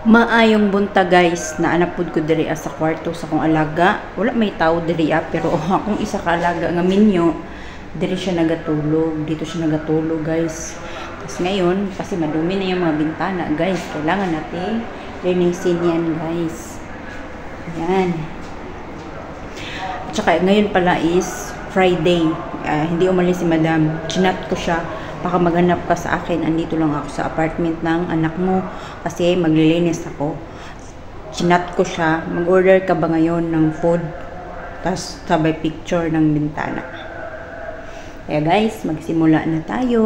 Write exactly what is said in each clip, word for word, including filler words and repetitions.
Maayong bunta guys, na anapod ko diri sa kwarto sa kong alaga. Wala may tao diri pero akong isa ka alaga nga minyo, diri siya nagatulog. Dito siya nagatulog guys. Tapos ngayon, kasi madumi na yung mga bintana guys, kailangan natin linisin yan guys. Yan. At saka ngayon pala is Friday. Uh, hindi umalis si madam. Chinat ko siya. Baka maghanap ka sa akin, andito lang ako sa apartment ng anak mo kasi maglilinis ako. Chinat ko siya, mag-order ka ba ngayon ng food? Tapos sabay picture ng bintana. Kaya guys, magsimula na tayo.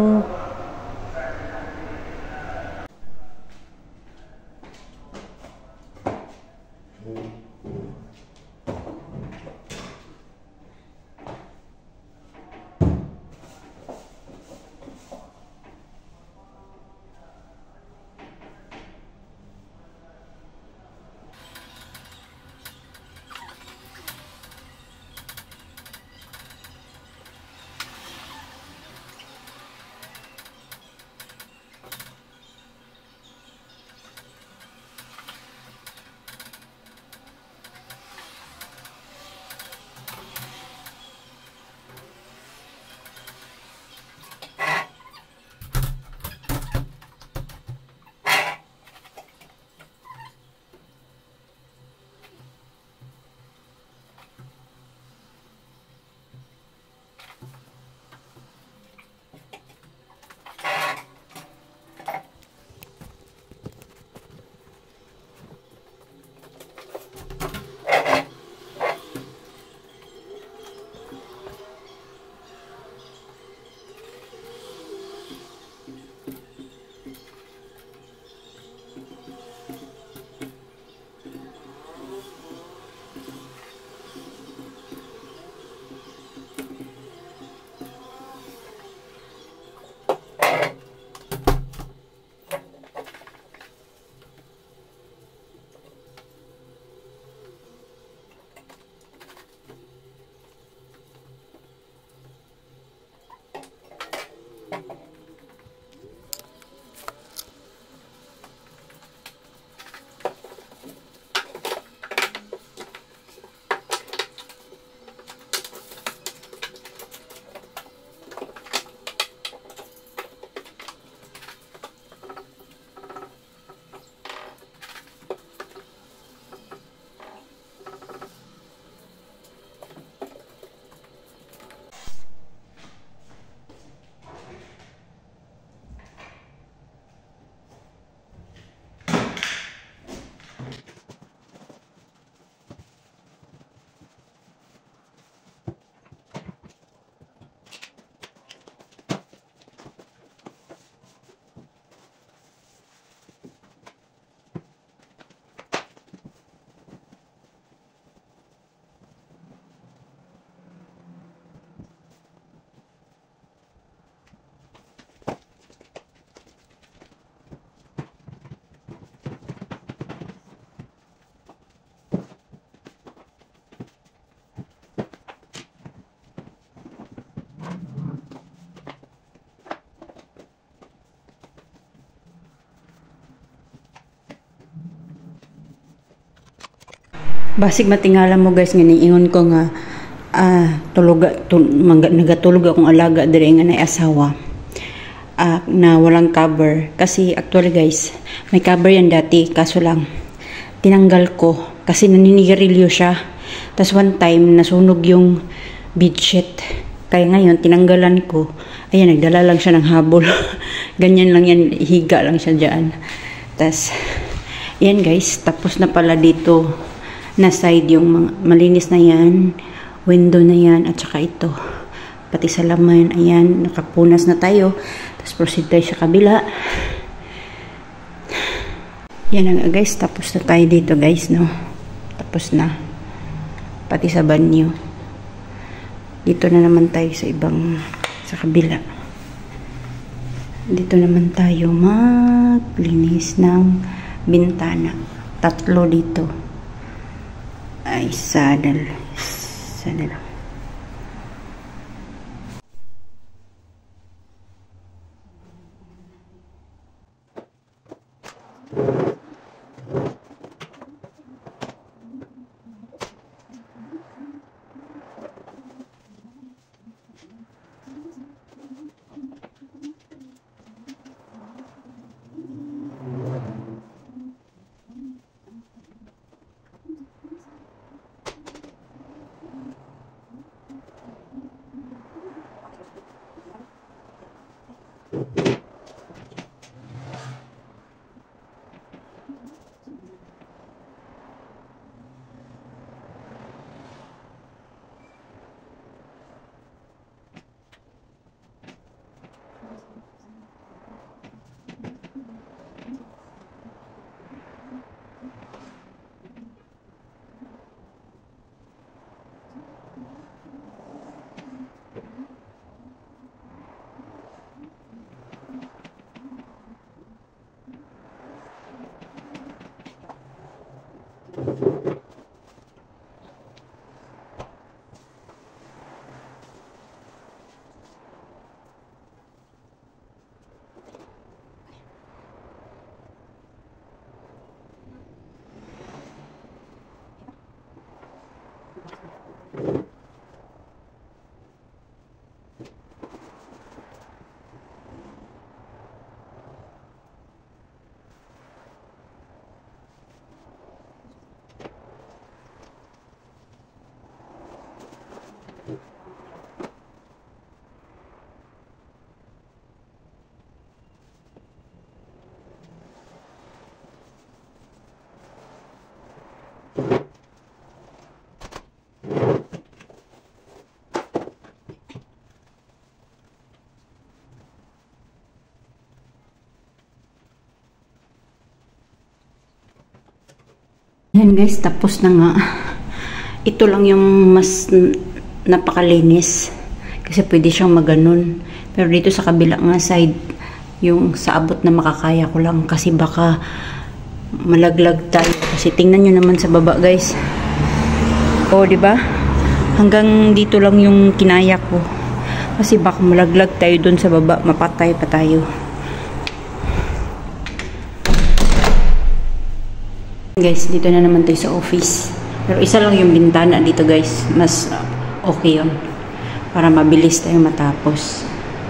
Basig matingala mo guys nga niingon ko nga ah tulog tul, nagatulog akong alaga diri nga nay asawa ah, na walang cover kasi actually guys may cover yan dati kaso lang tinanggal ko kasi naninigarilyo siya. Tas one time nasunog yung bedsheet kaya ngayon tinanggalan ko. Ayan, nagdala lang siya ng habol. Ganyan lang yan, higa lang siya dyan. Tas yan guys, tapos na pala dito na side yung mga, malinis na yan, window na yan, at saka ito pati sa laman, ayan, nakapunas na tayo. Tapos proceed tayo sa kabila. Yan nga guys, tapos na tayo dito guys, no, tapos na pati sa banyo. Dito na naman tayo sa ibang, sa kabila. Dito naman tayo maglinis ng bintana, tatlo dito. Ay, sadal. Sadal. Yan guys, tapos na nga. Ito lang yung mas napakalinis. Kasi pwede siyang maganon. Pero dito sa kabila nga side, yung sa abot na makakaya ko lang. Kasi baka malaglag tayo. Kasi tingnan nyo naman sa baba guys. O, di ba? Hanggang dito lang yung kinaya ko. Kasi baka malaglag tayo dun sa baba. Mapatay pa tayo. Guys, dito na naman tayo sa office. Pero isa lang yung bintana dito guys. Mas uh, okay yun. Para mabilis tayo matapos.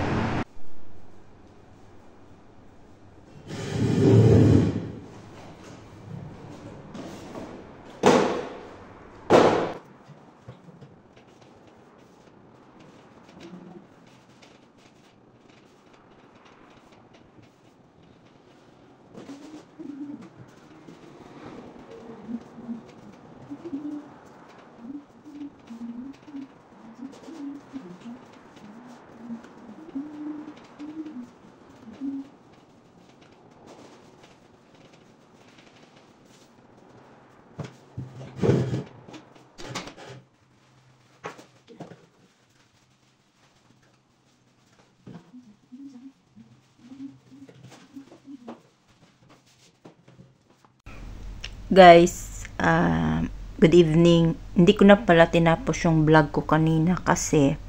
Guys, uh, good evening. Hindi ko na pala tinapos yung vlog ko kanina kasi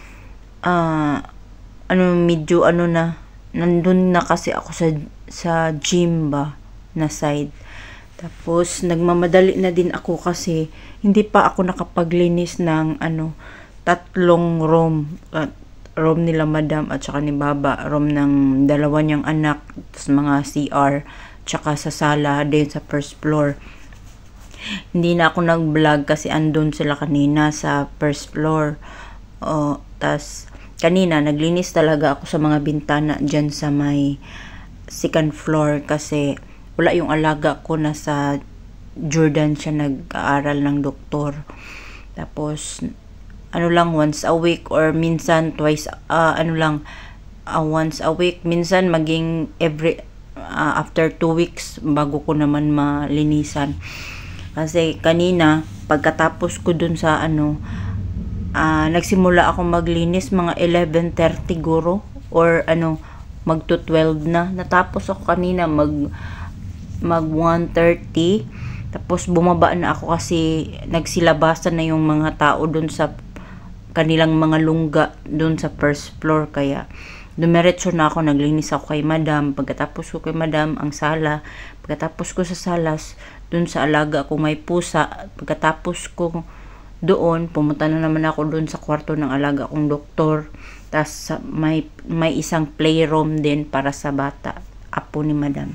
uh, ano medyo ano na nandun na kasi ako sa sa gym ba na side. Tapos nagmamadali na din ako kasi hindi pa ako nakapaglinis ng ano tatlong room uh, room nila madam at saka ni baba, room ng dalawa niyang anak, tapos mga C R, tsaka sa sala din sa first floor. Hindi na ako nag-vlog kasi andun sila kanina sa first floor. O, tas kanina naglinis talaga ako sa mga bintana dyan sa may second floor kasi wala yung alaga ko na sa Jordan siya nag-aaral ng doktor. Tapos ano lang once a week or minsan twice uh, ano lang uh, once a week, minsan maging every uh, after two weeks bago ko naman malinisan. Kasi kanina pagkatapos ko dun sa ano uh, nagsimula ako maglinis mga eleven thirty guro or ano magto twelve na. Natapos ako kanina mag mag one thirty. Tapos bumaba na ako kasi nagsilabasan na yung mga tao dun sa kanilang mga lungga dun sa first floor, kaya dumiretso na ako, naglinis ako kay madam. Pagkatapos ko kay madam ang sala, pagkatapos ko sa salas dun sa alaga ko may pusa, pagkatapos ko doon pumunta na naman ako dun sa kwarto ng alaga kong doktor. Tas may may isang playroom din para sa bata, apo ni madam.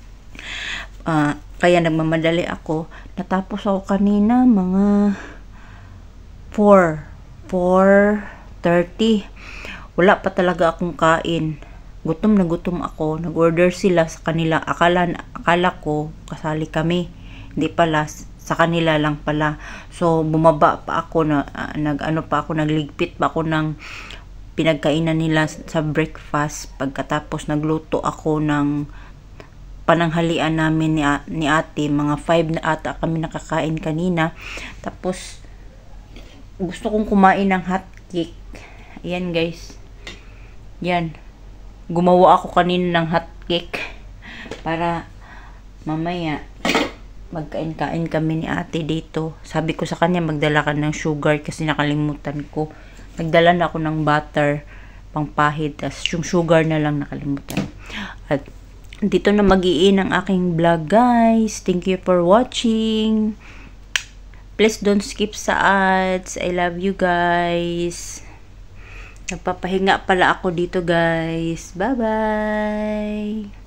Uh, kaya nagmamadali ako. Natapos ako kanina mga four thirty. Wala pa talaga akong kain. Gutom na gutom ako. Nag-order sila sa kanila. Akala, akala ko kasali kami. Hindi pala. Sa kanila lang pala. So, bumaba pa ako. Na, uh, nag, ano pa ako, nagligpit pa ako ng pinagkainan nila sa breakfast. Pagkatapos, nagluto ako ng pananghalian namin ni, ni ate. Mga five na ata kami nakakain kanina. Tapos, gusto kong kumain ng hot cake. Ayan guys. Yan. Gumawa ako kanina ng hot cake. Para mamaya Magkain-kain kami ni ate dito. Sabi ko sa kanya magdala ka ng sugar kasi nakalimutan ko. Nagdala na ako ng butter pangpahid. Tapos yung sugar na lang nakalimutan. At dito na mag-i-end ang aking vlog, guys. Thank you for watching. Please don't skip sa ads. I love you guys. Nagpapahinga pala ako dito, guys. Bye-bye.